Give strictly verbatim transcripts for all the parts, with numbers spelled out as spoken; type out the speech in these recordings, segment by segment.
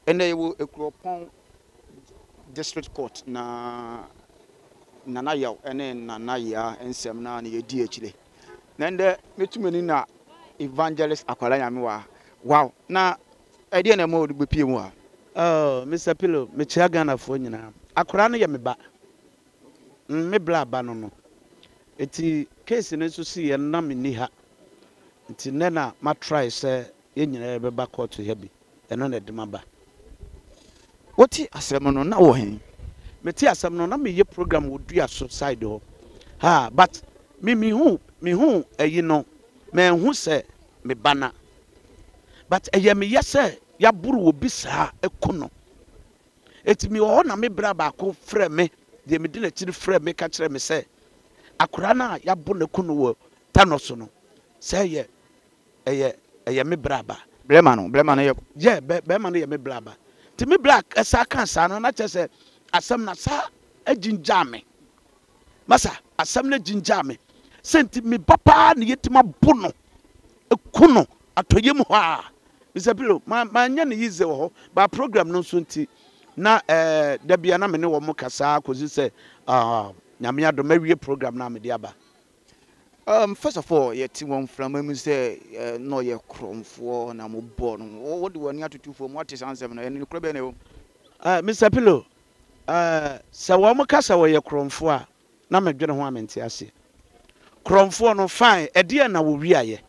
ene yewo Ekropon district court na nana yaw ene nana ya ensem na na yedi akire na nde metumani na evangelist akwala nyame wa wow na ide na mo de bepie mu a oh Mister Pillow me chia Ghana fo nyina akwara no ye me ba me bla ba no no eti case no so si ye na me ni ha eti ne na ma try say ye nyina be ba court he bi eno na de ma ba woti asem no na wo hen meti asem no na me ye program wo dua so side ho ha but me me hu me hu eyi no me hu se me bana but eye me yese ya buru wo bi saa ekono eti me ho na me bra ba ko frɛ me de me de na chiri frɛ me ka kyerɛ me se akora na ya bu ne kono wo tanoso no se ye eye eye me bra ba blema no blema no ye ye be be ma no ye me bra ba ti me black esa kan sa no na kyerɛ asem na sa ajinja me masa asem na jinja me senti me papa ne yetima bu no ekono atoye mu ha Mister Pillow ma ma nya ne yize wo ho ba program no so nti na eh da bia na me ne wo mo kasa kozi se ah nyame ado mawie program na me de aba um first of all ye ti won from me say uh, no ye kromfo na mo bo no wo de woni atutufo mo ate sansem na ni krobe na wo ah Mister Pillow eh se wo mo kasa wo ye kromfo a na me dwene ho amente ase kromfo no fine e de na wo wi aye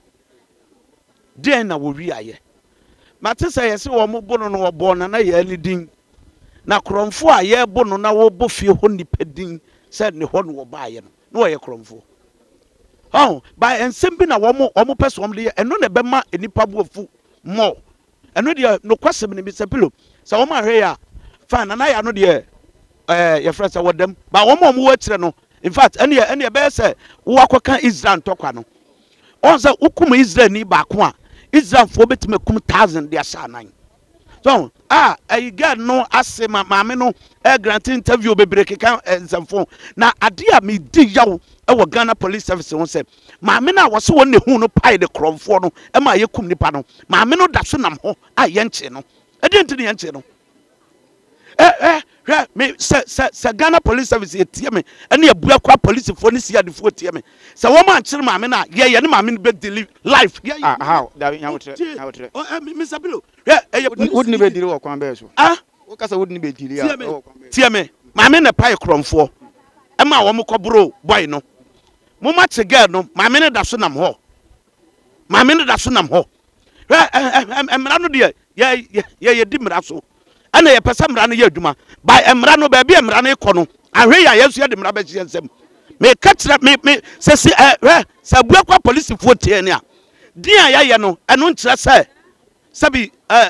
de na wo wi aye mate say ye se wo mo bo no no wo bo na na ye alidin na kromfo a ye bo no na wo bo fie ho nipadin se ne ho no wo ba aye no no wo ye kromfo oh by ensem bi na wo mo wo mo person de eno na be ma enipa boafu mo eno de no kwasem ne Mister Pillow sa wo ma hwe ya fa na na ya no de eh ye frasa wodam ba wo mo mo wa kire no in fact ene ene be se wo akoka Israel ntokwa no on say ukum Israel ni ba ko a Israel fo betime kum one thousand de asa nan so ah I get no ase ma maame no e grant interview bebre keka ensefo na ade a me di yawo e wo Ghana Police Service won say maame na wo se won ne hu no pai de kromfo no e ma ye kum nipa no maame no da so nam ho a ye nche no e de ntini ye nche no eh eh hwe me se se se Ghana Police Service ye tie me ene ye bua kwa police fo ne sia de fo tie me se wo ma nchire maame na ye ye ne maame no be deliver life ah how da nya wotre nya wotre oh eh Mister Pillow hwe eh would ni be diri wo kwan be so ah wo kasa would ni be diri a tie me maame na pai kromfo e ma wo mo kobro boy no mo ma che girl no maame ne da so nam ho maame ne da so nam ho hwe emra no de ye ye ye di mra so ana ye pesa mra no ye adwuma ba emra no ba bi emra no iko no ahwe ya yesu ye de mra ba chi ensem me ka kira me me se se hwe se bua kwa police fo tie ne a din a ya ye no eno nkira se sabi eh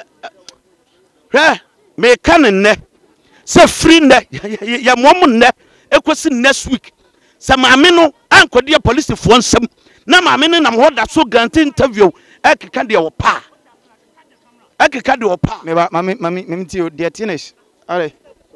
hwe me ka ne ne se free ne ya mom ne ekosi next week se maame no ankodi police fo nsem na maame no nam ho da so grant interview e keka de wo pa akeka de wo pa me ba mami mami memi ti o de tinish are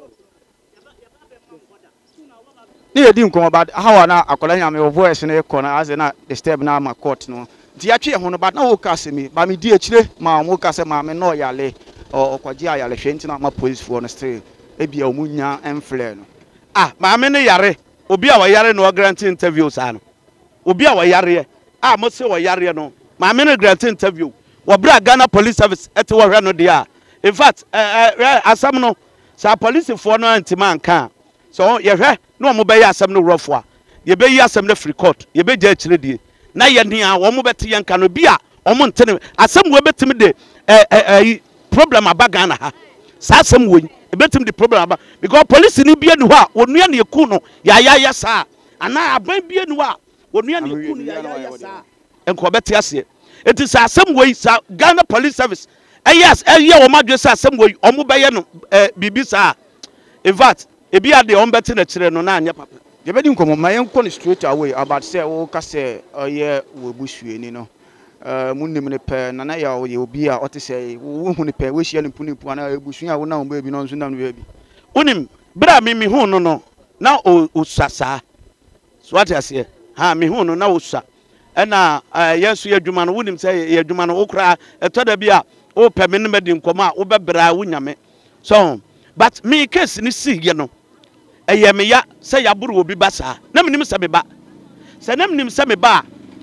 ni edi nko ba how na akola nyame wo voice na ekọ na as na disturb na ma court no ti atwe ho no ba na wo ka se mi ba mi di akire ma mo ka se ma me no yale okwaji ayale hwe ntina ma police fo no still e bia o munya enfle no ah maame ne yare obi a wa yare no grant interview sa no obi a wa yare ah mo se wa yare no maame ne grant interview wabra Ghana Police Service ete wo hwe no dia in fact eh eh asam no sa police fo no antima anka so ye hwe no mo be ya asam no rofo a ye be yi asam no free court ye be ja chire die na ye nia wo mo bete ye nka no bia o mo ntene asam wo betimi de eh eh problem aba Ghana ha sa asam wo e betimi de problem aba because police ni bia ni ho a onua na eku no ya ya ya sa ana aban bia ni ho a onua na eku no ya ya ya sa enko bete ase it is asem way sa Ghana Police Service eh yes eh ye wo madwe sa asem way omo beye no eh bibi sa in fact e bia de on bete na kire no na anya papa ye be di nkomo ma yen ko straight away about say wo ka say oye wo busue ni no eh munnim ne pe na na ya wo ye obi a ote say wo hu ne pe wo hia ne puni pu na busue a wo na wo ba bi no nso na no ba bi unim bra mi mi hu no no na o osasa so what I say ha mi hu no na osa ena yesu yadwuma no wonim say yadwuma no okra etoda bia o pe me ne medi nkoma wo bebra wo nyame so but me case ni si ye no eye me ya se ya buru obi ba saa na me nim se me ba se na me nim se me ba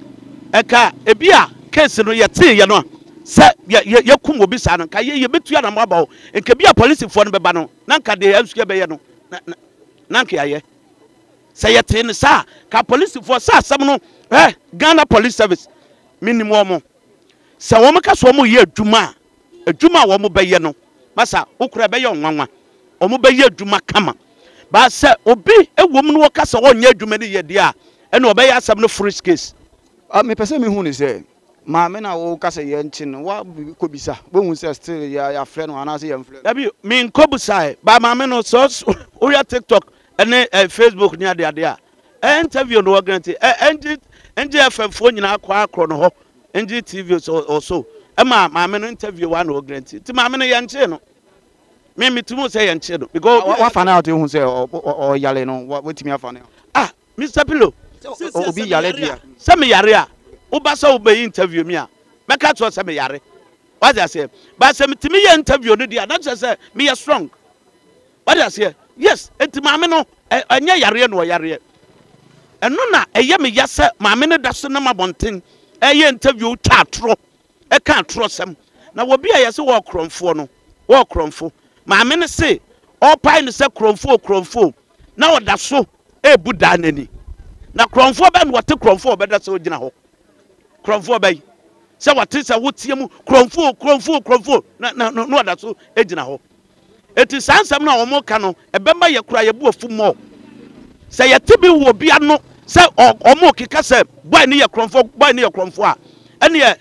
eka ebi a case no ye tie ye no se ye ye kum obi saa no ka ye ye betua na maba o enka bi a police fo no beba no na nka de ansuke be ye no na na nka ye se ye tie ne saa ka police fo saa asem no eh Ghana Police Service minimum mo se wo meka so mo ye adwuma adwuma wo mo be ye no masa ukura be ye onwanwa o mo be ye adwuma kama ba se obi ewom no ka se wo nya adwuma ne ye dia e na obe ya asem no free case ah me pese me hu ni se ma me na wo ka se ye nchi no wa ko bisa bo hu se still ya ya frɛ no ana se ye mfrɛ dabi me nkobu sai ba ma me no so o ya TikTok ene Facebook ni ade ade a interview no guarantee enji enji F M fo nyina akwa akro no ho enji T V so so e ma ma me no interview wa no guarantee ti ma me no ye nche no me me tumu say ye nche no because wa fa na out hu se o yale no wetimi afa na ah Mister Pillow obi yale dia se me yare a wo ba sa wo be interview me a me ka to se me yare what I say ba se me timi ye interview no dia na say me ye strong what I say yes enti ma me no anya yare no yare eno na eye me yase ma me ne da so na mabonten eye interview twa atro e ka atro sem na wo bia yase wo kromfo no wo kromfo ma me ne se all pai ne se kromfo kromfo na wo da so e buda nani na kromfo ba no wote kromfo be da so gina ho kromfo ba yi se wote se wotie mu kromfo kromfo kromfo na na no da so e gina ho eti sansam na wo mo ka no e be ma ye kura ye bu ofu mo se ye tibi wo bia no se omo kika se boy ne ye kromfo boy ne ye kromfo a ene ye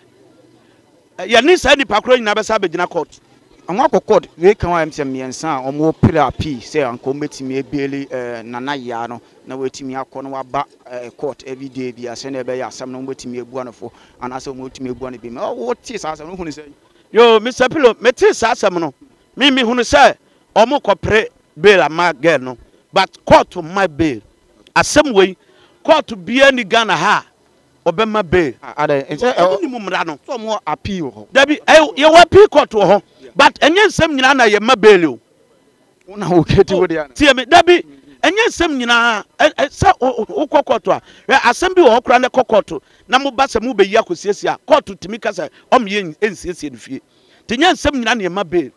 ye ni sa ni pakro nyina be sa be gina court anwa kokod we kan wa mse miensa omo pra p se anko metimi ebieli nana ya no na wetimi akọ no waba court every day bia se na be ya asam no metimi ebu anofo anase omo metimi ebu an bi me wo ti sa asam no hunu se yo Mister Pillow me ti sa asam no mi mi hunu se omo kopre bail ama girl no but court my bail asem we court bia ni Ghana ha obema bail ada ni mumra no so mo appeal ho dabi ye wa appeal court ho but enye nsem nyina na ye ma bail o una o keti wo dia tie me dabi enye nsem nyina sa ukokoto a asem bi wo kora ne kokoto na mo ba se mo be yi akosiesia court timi ka se om ye ensiesie no fie tinye nsem nyina na ye ma bail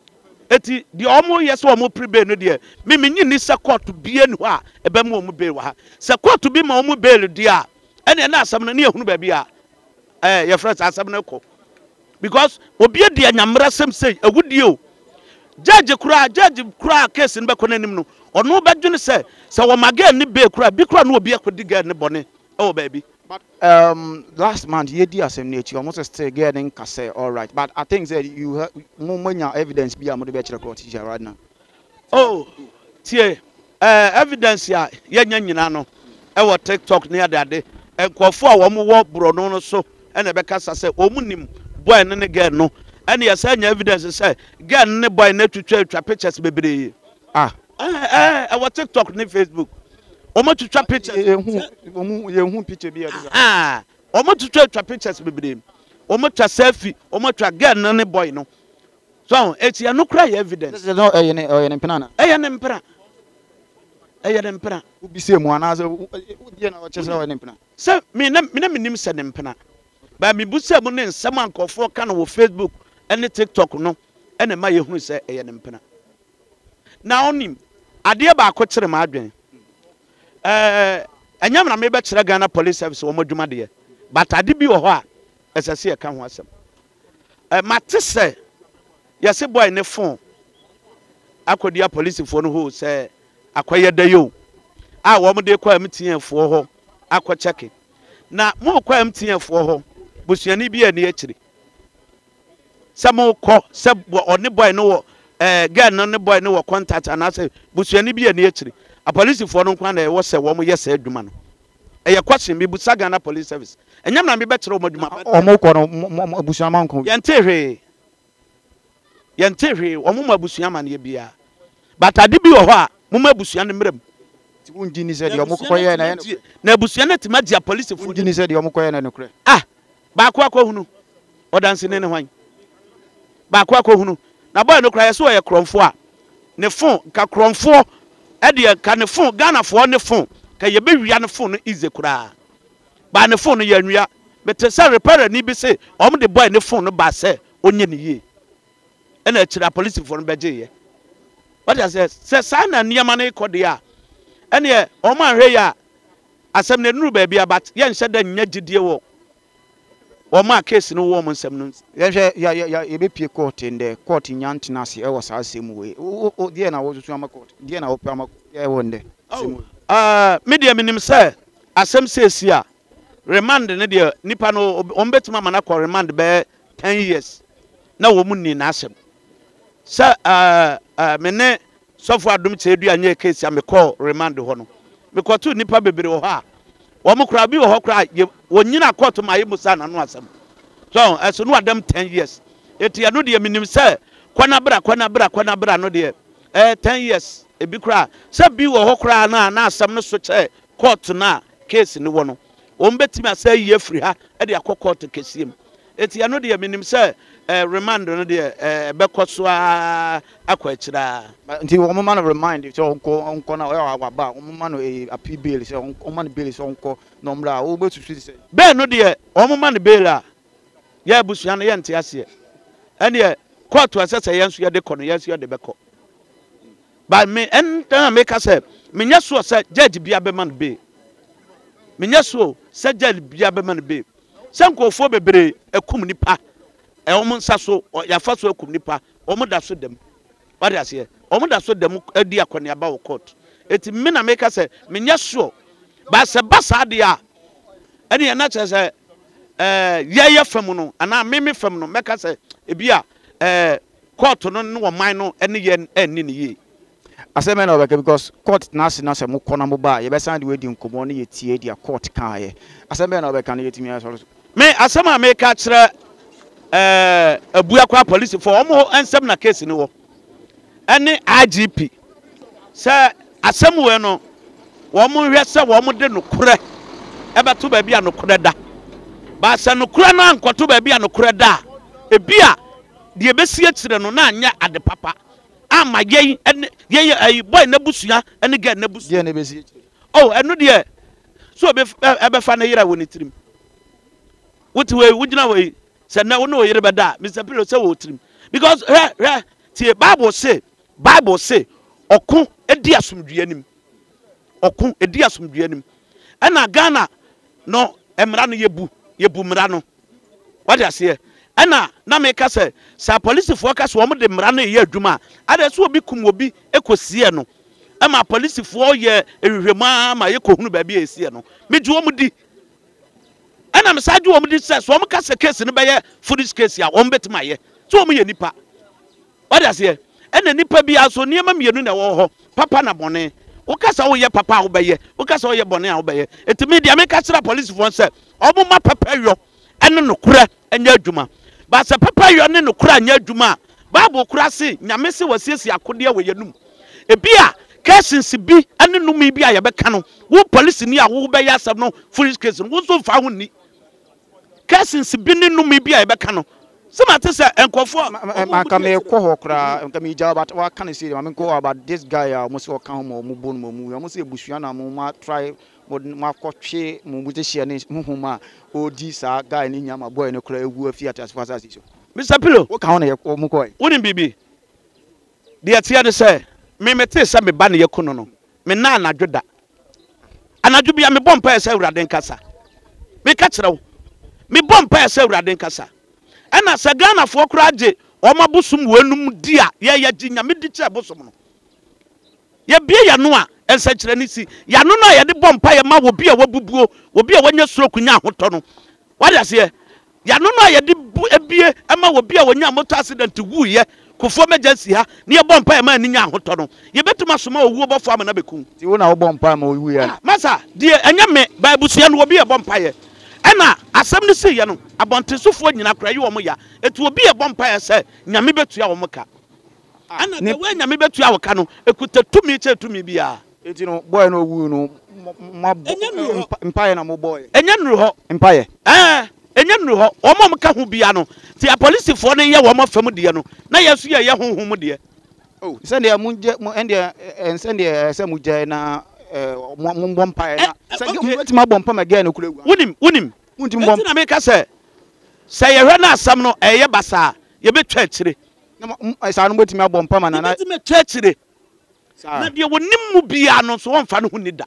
eti di omo yes omo prebe no de me me nyi ni se court bie no a ebe mo omo bail wa ha se court bi ma omo bail dia ene na asam no ne ehunu ba bia eh ye fresh asam no ko because obi e de nyamra sem sei agudie o judge kura judge kura case no be konanim no ono be dwene se se wo maga ni bail kura bi kura no obi akodi ga ne bone e wo ba bi. But um, last month, you did some nature. Almost still getting kase, all right. But I think that you have more evidence be able to be a court teacher right now. Oh, tie, uh, evidence ya ye nyanyina no. E wo TikTok near that day. And kwafo a wo mo wo bro no no so. E na be kasa say omunim boy ne ne girl no. And ya say evidence say girl ne boy na twetwa twa pictures bebre. Ah, eh eh e wo TikTok ne Facebook. Omo twetwa pictures omo ye hu picture bi ya ah omo twetwa twa pictures bebre omo twa selfie omo twa girl no ne boy no so eti ya no kra evidence this is no eh ne eh ne mpena eh ne mpena eh ne mpena ubi se mu ana so die na wo chese wo ne mpena se me na me na menim se ne mpena ba me bu se mu ne nsam ankofo ka no wo Facebook ene TikTok no ene ma ye hu se eh ne mpena na onim ade ba akọ kire ma adwen eh enyam na me be kire Ghana Police Service wo modwuma de but ade bi wo ho a esese e ka ho asem eh mate se yese boy ne phone akodia police fo no ho se akoye da yo a wo mo de kwa mtn fo ho akọ check na mo kwa mtn fo ho busuani bi ani akire se mo ko se one boy no eh girl no ne boy no contact anase busuani bi ani akire a police for no kwan na wo se wo mo yesa adwuma no e ye question bi busa Ghana Police Service enyam na me be kire wo adwuma o mo ko no busuama man ko yente hwe yente hwe wo mo abusuama na bia but ade bi wo ho a mo ma abusua ne mrem ti wonji ni se de o mo ko ye na na abusua na ti ma dia police for wonji ni se de o mo ko ye na no kure ah ba ko akọ hunu o danse ne ne hwan ba kwa ko hunu na boy no kra ye so ye kromfo a ne phone ka kromfo e de ka ne phone Ghana fo ne phone ka ye be wia ne phone no ize kura ba ne phone no ye nwia bete say repair ni bi say om de boy ne phone no ba say onye ne ye e na kira police for no beje ye what I say say sana niam na ikode a e ne o man hwe ya asem ne nuru ba bia but ye nse da nya gidie wo o ma case no wo mo nsem no ye hwe ya ya ye be pie court in the court nyantina se e wo sa asem we o die na wo susu ama court die na wo pe ama ye wo nde ah media minim say asem sesi a remand ne de nipa no ombetima mana ko remand be ten years na wo mu ni na asem sa ah ah me ne sofo adum che edu anya case a me call remand ho no me ko tu nipa bebere ho a wo mu kra bi wo ho kra wo nyina court ma ye musa na no asem so eso no adam ten years eti ya no de minim say kwana bra kwana bra kwana bra no de eh ten years e bi kra sa bi wo ho kra na na asem no so che court na case ni wo no o mbetimi asa yi afri ha e de akokọ to kesiem eti ya no de minim say eh remand no de eh be koso a akwa kira nti wo mo man remind so onko onko na o agba wo mo man e appeal bail so onko man bail so onko no mra wo betu say be no de o mo man bail a ya busua no ye nte ase ene court asese ye nso ye de kono ye nso ye de beko ba me en tan make say me nya so say judge bia be man bail menya so sajal bia be man be sankofo bebre akum nipa e o nsa so ya fa so akum nipa o mo da so dem what ya say o mo da so dem adi akone aba wo court eti me na make say menya so ba se basa de a ene na che say eh yeye fam no ana meme fam no make say e bia eh court no no wo man no ene ye eni ne ye aseme na obeke because court na se na se mo kona mo ba ye be san de we di nkomo ne ye tie dia court kan ye aseme na obeka na yetimi aso me asema me ka kire eh abua kwa police for omo ensem na case ni wo ene I G P se asem we no wo mo hwe se wo mo de no kure e be to ba bia no kure da ba se no kure na ankoto ba bia no kure da e bia de be sie kire no na anya ade papa ama ye ye ay boy na busua ene ga na busua ye na be si oh eno de so be ebe fa na yira woni tirim wuti we wugina we se na woni yire be da Mister Pillow se wo tirim because re re tie Bible say Bible say okun edi asomdue anim okun edi asomdue anim ena Ghana no emra no yebu yebu mra no what you say ena na me ka se sa police fo ka so mo de mra no ye adwuma ade so obi kum obi ekosie no ema police fo ye ehwehwema ma ye kohunu ba bi esie no me ju omo di ena me sa ju omo di se so omo ka se case no be ye foolish case ya omo betima ye so omo ye nipa what you say ena nipa bi aso niema mienu na wo ho papa na bone wo ka sa wo ye papa wo be ye wo ka sa wo ye bone a wo be ye etimi dia me ka kira police fo se omo ma papa yo ene no kura enya adwuma ba se papa yo ne no kura anya adwuma Bible kura se nyame se wasiesi akode a woyenum e bia cases bi ane numi bi a ye beka no wo police ni a wo be ya asem no foolish case no wo so fa ho ni cases bi ne numi bi a ye beka no se mate se enkofo maka me ko ho kura nka me jawa but wa kan say me ko about this guy a mo se o kan ho mo bo no mo mo se busua na mo ma try ma ko twe mo bu te hia ne huhuma o di sa guy ni nyama boy ne kura egu afi atas fasa si so Mister Pillow wo kan ho ne mo ko woni bibi de atia de say me mete se me ba ne yakuno no me na anadwoda anadwo bia me bompa ese urade nkasa me ka kire wo me bompa ese urade nkasa ana sa Ghana fo kura age o mabusum wanum di a ye ye gi nyame di kire busum no ye bie ya no a ensa kire ni si ya no na ye de bompa ye ma wo bia wabubuo wo bia wanya suro kunya ahoto no what ya say ya no na ye de ebie ama wo bia wanya motor accident wu ye kofo emergency ha ne ye bompa ye ma ni nya ahoto no ye betuma soma owu obofo ama na beku ti wo na wo bompa ma owu ye masa de enya me ba busua no wo bia bompa ye ena asem ne se ye no abontesufo nyina kra ye wo mo ya etu obi ye bompa ye se nyame betua wo mo ka ana de we nyame betua wo ka no ekuta tumi che tumi bia eti no boy no owu no ma mpa ye na mo boy enya nru ho mpa ye eh enya nuru ho omo mka ho bia no ti a police fo no ye wo mo fam de no na yesu ye ye honhom de oh send dia munje ende send dia se muje na mo bompa na se ge ma bompa ma ge na kurewu wonim wonim wontim bom na me ka se se ye hwe na asam no eye basa ye betwa akire na sa no betimi abompa ma na na betimi twa akire na de wonim mu bia no so wonfa no ho ni da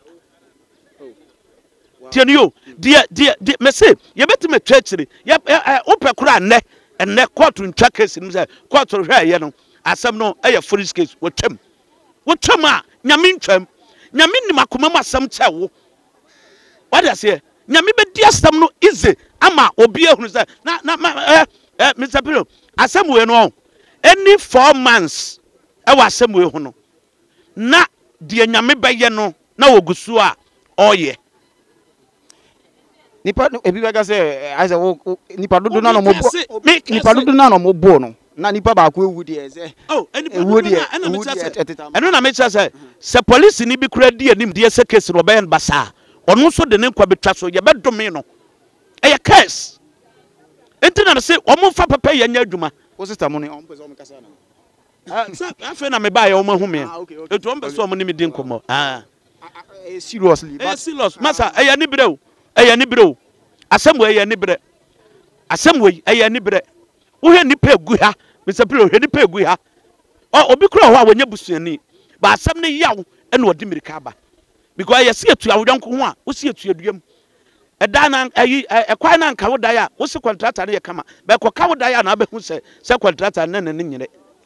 tienyo de de de me se ye betimi twa akire ye ope kura nne enne court ntwa case ni se court hwe ye no asam no eye foreign case wotwam wotwam a nyame ntwam nyame ni makoma mu asam chewo what I say nyame be di asam no easy ama obi ehunu se na na eh Mister Pilo asam we no any four months e wa asam we hu no na de nyame be ye no na wogusu a oye nipa ebi be ga se I say nipa dudu na no mo nipa dudu na no mo bo no na nipa ba ko ewu de eze oh ewu de ewu de eno na me say se police ni bi kura di anim de se case ro be en basa ono so de ne kwa betwa so ye be dome no e ye case enti na se omo fa papa ye nya adwuma o sister mo ni on pese o me kasa na ah sa afa na me ba ye o ma hu me etu on pese o mo ni me din komo ah seriously but serious masa e ye ni breu e ye ni breu asem we ye ni bre asem we e ye ni bre wo hwe ni pa gu ha Mister Pilo hwe ni pa gu ha o obi kura ho a wonya busuani ba asem ne yaw e na odi mirika ba because ye se etu awodonko ho a wo se etu aduam e da na ayi e kwa na nka wo da ya wo se contractor ne ye kama ba ko ka wo da ya na ba hu se se contractor ne ne nyire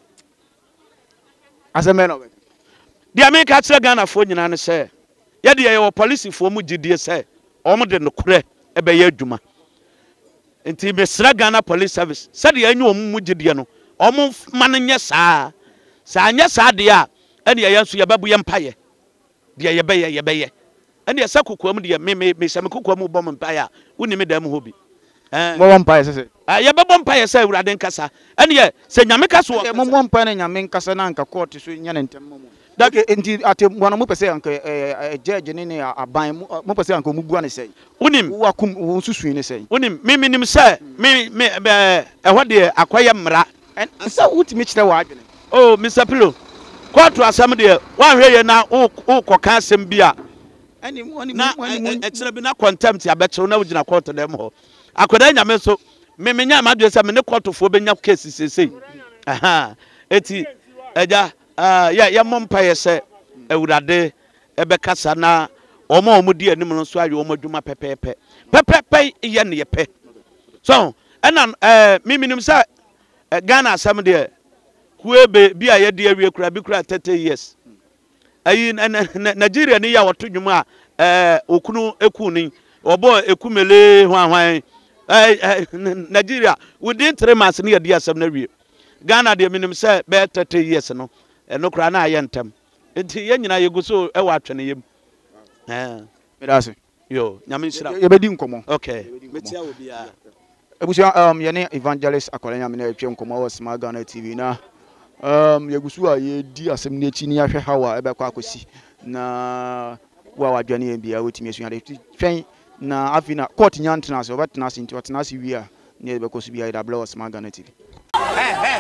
asem no be di America kire Ghana fo nyina ne se ye de ye wo police fo mu gidie se o mu de no kure e be ye adwuma enti mesra Ghana police service se de anyu o mu gidie no o mu ma ne nye saa saa nye saa de a ene ye yanso ye babu ye mpaye de ye beye ye beye ene ye sakokoam de me me me sam kokoam bom mpaye a woni me dam ho bi eh bom mpaye se ah ye bebom mpaye se Awurade nkasa ene ye se nyame kasa wo mo bom mpaye na nyame nkasa na nka court so nya ne ntem mo dake enti ate bwana mo pese anka eh judge ne ne aban mo pese anka mo bua ne sei wonim wo akum wo susu ne sei wonim me minim se me me eh ho de akoye mra sa wutimi kire wa adwene oh Mister Pilo court asam de wan hwe ye na wo koka asem bi a ani woni na e kire bi na contempt abechew na wugina court dem ho akoda nyame so me menya amadwe se me ne court fo benya case sesei aha eti eja ah ya ya mompa ye se Awurade ebe kasa na omo omo di anim no so aye omo adwuma pepepe pepepe ye ne ye pe so ena eh miminim sa Ghana asam de kuebe bi a ye de awie kura bi kura thirty years ayi Nigeria ni ya woto dwuma eh okunu ekuni obo ekumele hwanhwan eh Nigeria within three months ni ya di asam na wie Ghana de minim say be thirty years no eno kura na aye ntam enti ye nyina ye guso e wa atwene yem eh me da se yo nyame nshira ye bedi nkomo okay metia obi a ebusia um ye ne evangelist akola nyame na etwe nkomo wa Smart Ghana T V na um ye guso a ye di asem ne chi ni ahwe hawa e be kwa akosi na wa wa dwane ye bia wotimi esu ade twen na afina court nyantena so betena se nti otena se wi a ne be koso bia ida blow Smart Ghana T V hey hey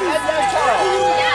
hey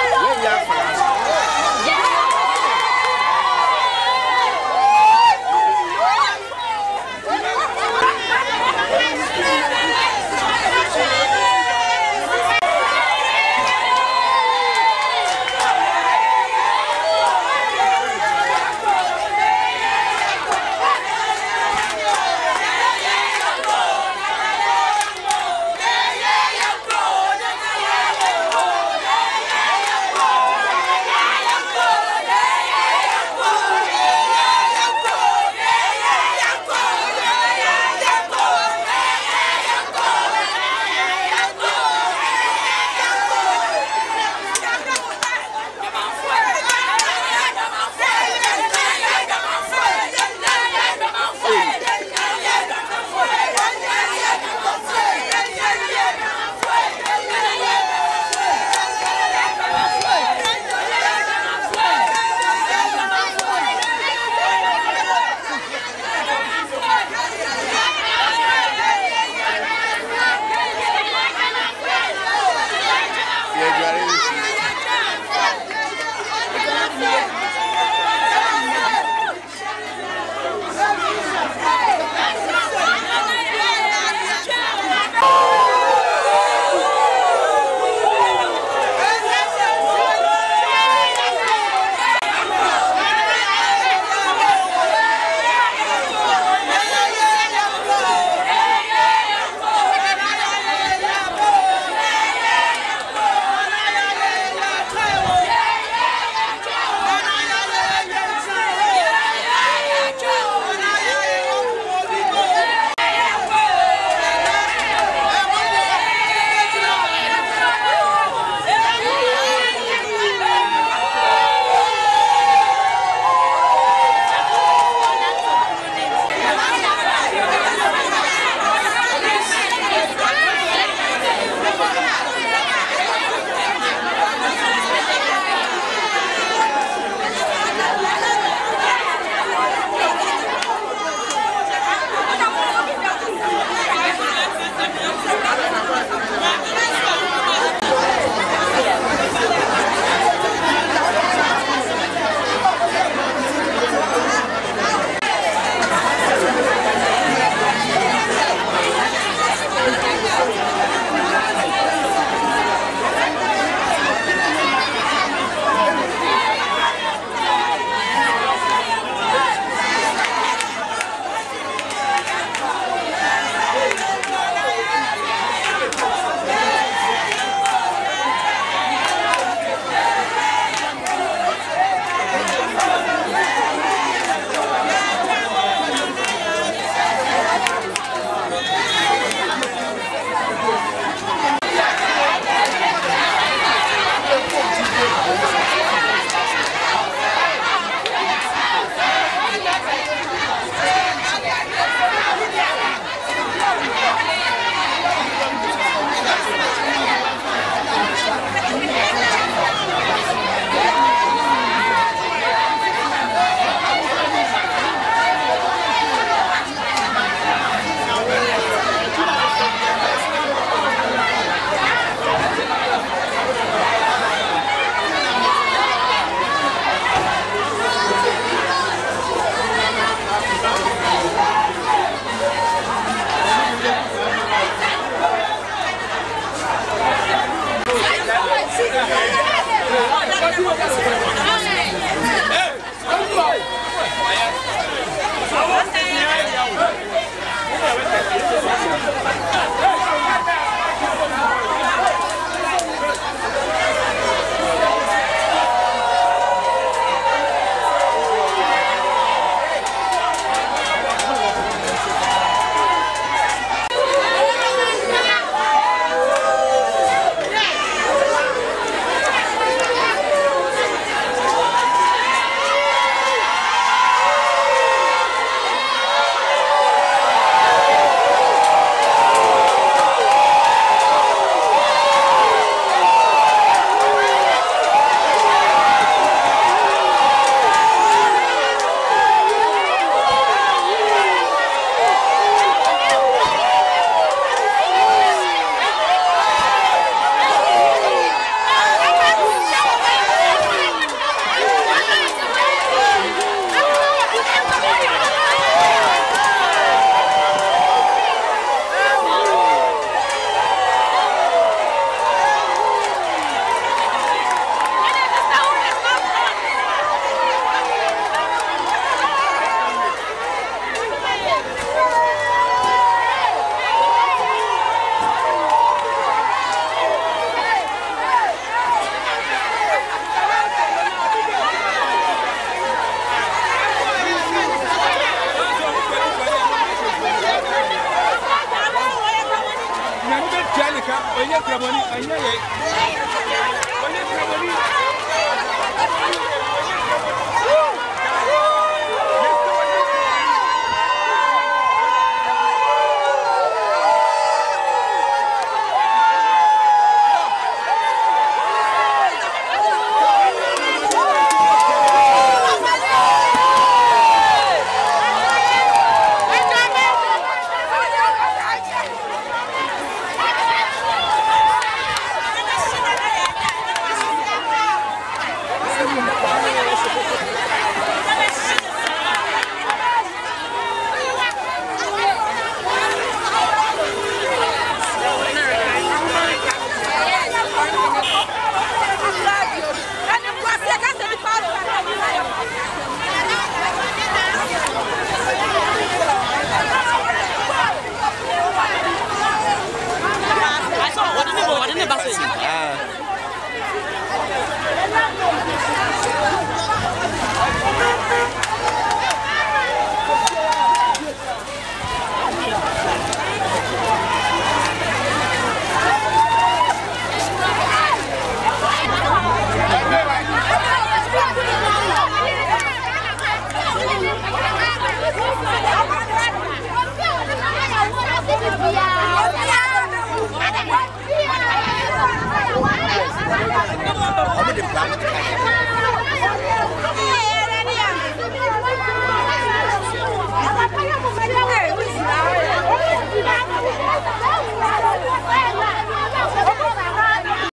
ɛnyɛ yɛ